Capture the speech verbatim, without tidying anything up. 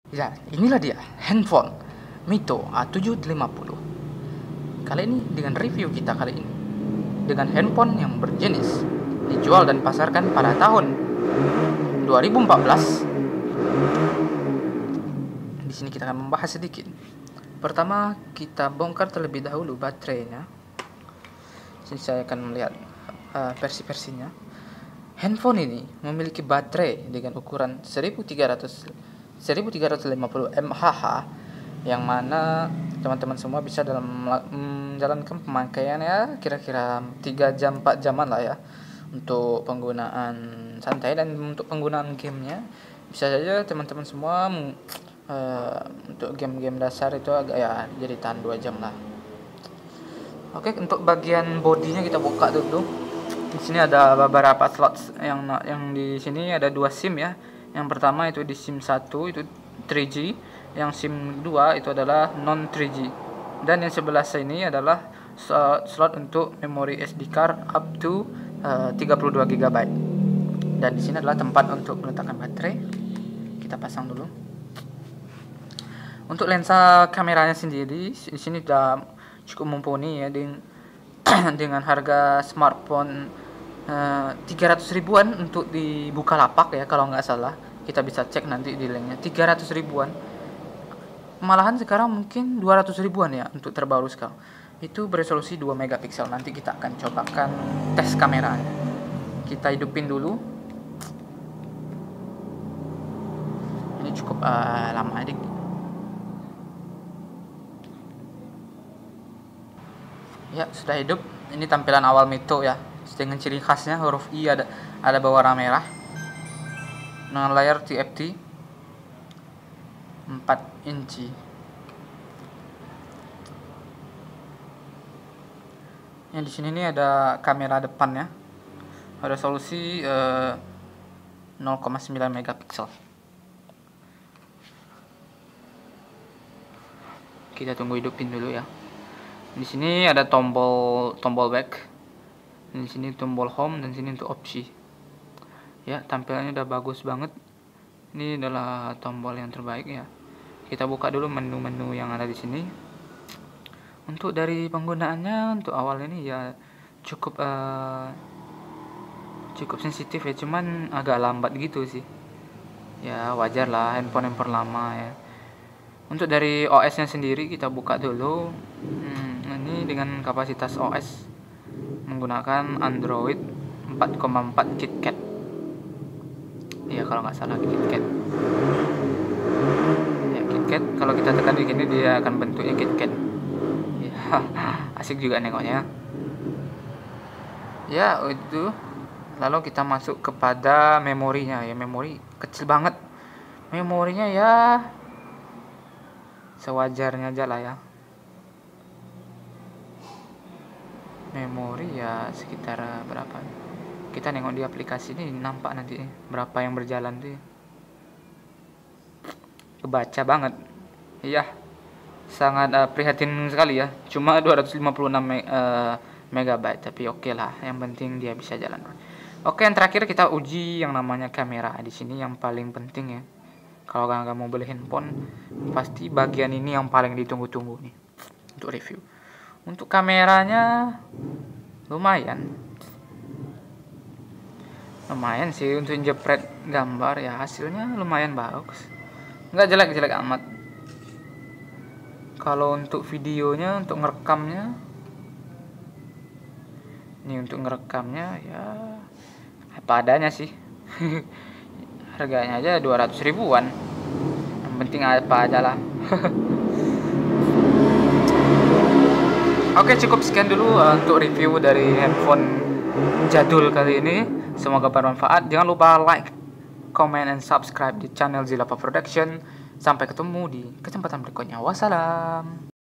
Ya, inilah dia handphone Mito A tujuh lima nol. Kali ini dengan review kita kali ini dengan handphone yang berjenis dijual dan pasarkan pada tahun dua ribu empat belas. Di sini kita akan membahas sedikit. Pertama, kita bongkar terlebih dahulu baterainya. Sini saya akan melihat uh, versi-versinya. Handphone ini memiliki baterai dengan ukuran seribu tiga ratus lima puluh mAh, yang mana teman-teman semua bisa dalam menjalankan pemakaian ya kira-kira tiga jam empat jaman lah ya, untuk penggunaan santai. Dan untuk penggunaan gamenya bisa saja teman-teman semua uh, untuk game-game dasar itu agak ya jadi tahan dua jam lah. Oke, untuk bagian bodinya kita buka dulu. Di sini ada beberapa slot yang yang di sini ada dua SIM ya. Yang pertama itu di SIM satu itu tiga G, yang SIM dua itu adalah non tiga G. Dan yang sebelah sini adalah slot untuk memori S D card up to uh, tiga puluh dua giga byte. Dan di sini adalah tempat untuk meletakkan baterai. Kita pasang dulu. Untuk lensa kameranya sendiri di sini sudah cukup mumpuni ya, dengan dengan harga smartphone uh, tiga ratus ribuan untuk di Bukalapak ya kalau nggak salah. Kita bisa cek nanti di linknya, tiga ratus ribuan. Malahan sekarang mungkin dua ratus ribuan ya untuk terbaru sekarang. Itu beresolusi dua megapiksel. Nanti kita akan cobakan tes kameranya. Kita hidupin dulu. Ini cukup uh, lama adik. Ya, sudah hidup. Ini tampilan awal Mito ya, dengan ciri khasnya huruf I ada ada berwarna merah, dengan layar T F T empat inci. Yang di sini nih ada kamera depannya, resolusi eh, nol koma sembilan megapiksel. Kita tunggu hidupin dulu ya. Di sini ada tombol tombol back, di sini tombol home, dan sini untuk opsi. Ya, tampilannya udah bagus banget. Ini adalah tombol yang terbaik ya. Kita buka dulu menu-menu yang ada di sini. Untuk dari penggunaannya untuk awal ini ya cukup uh, cukup sensitif ya, cuman agak lambat gitu sih. Ya wajar lah, handphone handphone lama ya. Untuk dari O S-nya sendiri kita buka dulu. Hmm, ini dengan kapasitas O S menggunakan Android empat koma empat KitKat. Ya kalau nggak salah KitKat. Ya KitKat, kalau kita tekan di sini dia akan bentuknya KitKat. Ya, asik juga nengoknya. Ya itu. Lalu kita masuk kepada memorinya ya, memori kecil banget. Memorinya ya sewajarnya aja lah ya. Memori ya sekitar berapa? Kita nengok di aplikasi ini nampak nanti berapa yang berjalan tuh. Kebaca banget. Iya. Sangat uh, prihatin sekali ya. Cuma dua ratus lima puluh enam me uh, megabyte, tapi oke okay lah. Yang penting dia bisa jalan. Oke, yang terakhir kita uji yang namanya kamera. Di sini yang paling penting ya. Kalau kalian mau beli handphone, pasti bagian ini yang paling ditunggu-tunggu nih untuk review. Untuk kameranya lumayan, lumayan sih untuk jepret gambar ya, hasilnya lumayan bagus, nggak jelek-jelek amat. Kalau untuk videonya, untuk ngerekamnya, ini untuk ngerekamnya ya apa adanya sih. Harganya aja dua ratus ribuan. Yang penting apa aja lah. Oke, cukup sekian dulu uh, untuk review dari handphone jadul kali ini. Semoga bermanfaat. Jangan lupa like, comment, and subscribe di channel Zilapa Production. Sampai ketemu di kesempatan berikutnya. Wassalam.